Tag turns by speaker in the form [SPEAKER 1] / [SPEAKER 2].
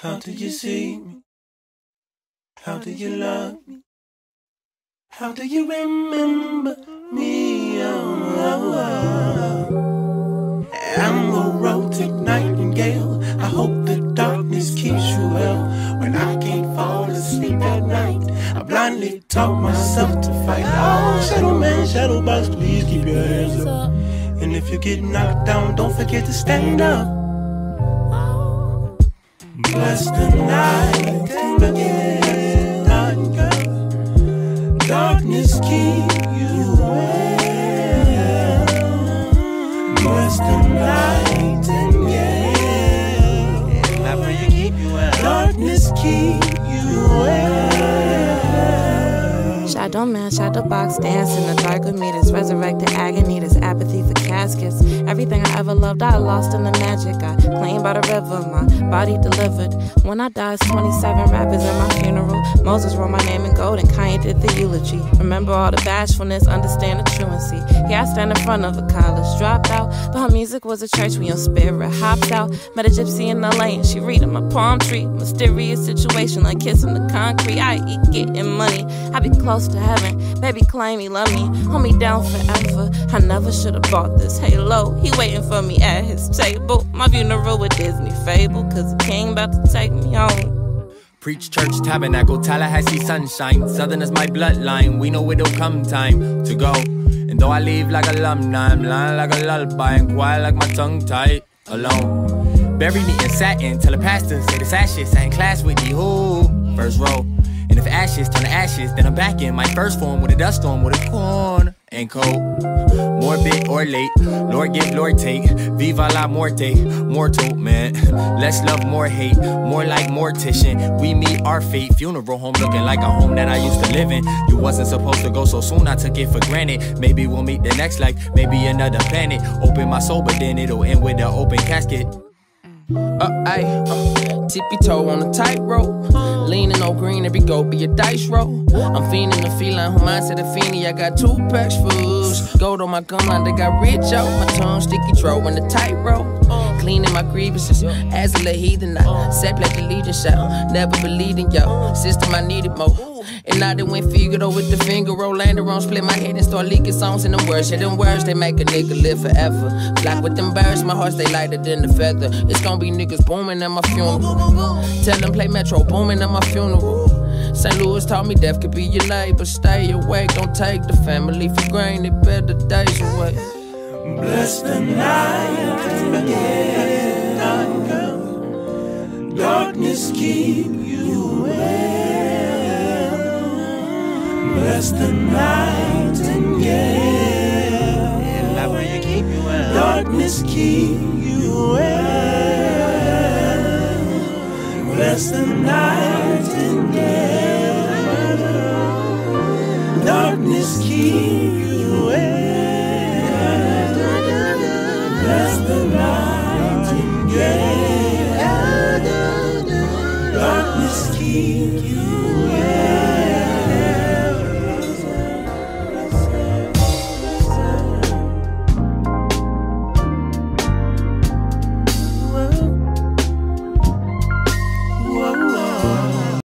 [SPEAKER 1] How do you see me? How do you love me? How do you remember me? I'm a romantic nightingale. I hope the darkness keeps you well. When I can't fall asleep at night, I blindly talk myself to fight. Oh, shadow man, shadow box, please keep your hands up. And if you get knocked down, don't forget to stand up. Bless the night and again, darkness keep you well. Bless the night and again, I pray you keep you well. Darkness keep you well.
[SPEAKER 2] Shadow man, shadow box, dance in the dark with me. This resurrected agony, this apathy for caskets. Everything I ever loved, I lost in the magic. I claimed by the river, my body delivered. When I died, 27 rappers at my funeral. Moses wrote my name in gold and Kanye did the eulogy. Remember all the bashfulness, understand the truancy. Here I stand in front of a college dropout, but her music was a church when your spirit hopped out. Met a gypsy in LA and she reading my palm tree. Mysterious situation like kissing the concrete. I eat getting money, I be close to heaven. Baby claim he love me, hold me down forever. I never should've bought this halo. He waiting for me at his table. My funeral with Disney fable, cause the king about to take me home.
[SPEAKER 3] Preach church, tabernacle, Tallahassee sunshine. Southern is my bloodline, we know it'll come time to go. And though I leave like alumni, I'm lying like a lullaby and quiet like my tongue tied alone. Bury me in satin, tell the pastor, say this ashes. I in class with you, who? First row. And if ashes turn to ashes, then I'm back in my first form with a dust storm, with a corn and cold. Morbid or late, Lord give, Lord take. Viva la muerte, mortal, man. Less love, more hate, more like mortician. We meet our fate, funeral home looking like a home that I used to live in. You wasn't supposed to go so soon, I took it for granted. Maybe we'll meet the next life, maybe another planet. Open my soul, but then it'll end with an open casket.
[SPEAKER 4] Tippy toe on a tightrope. Leaning on green, every go be a dice roll. I'm fiending the feline, who mindset a fiendie. I got 2 packs fools. Gold on my gun line, they got rich out. My tongue sticky throat in the tightrope. Cleaning my grievances, as a heathen. I said pledge allegiance out. Never believed in y'all. System, I needed more. And I done went Figaro with the finger roll. Lander on, split my head and start leaking songs in them words. Yeah, them words, they make a nigga live forever. Flock with them birds, my heart stay lighter than the feather. It's gonna be niggas booming at my funeral. Tell them play Metro booming at my funeral. St. Louis taught me death could be your neighbor. Stay awake, don't take the family for granted. Better days away.
[SPEAKER 1] Bless the night and again, darkness keep you well. Bless the night and again, I pray you keep you well. Darkness keep you well. Bless the night and again, darkness keep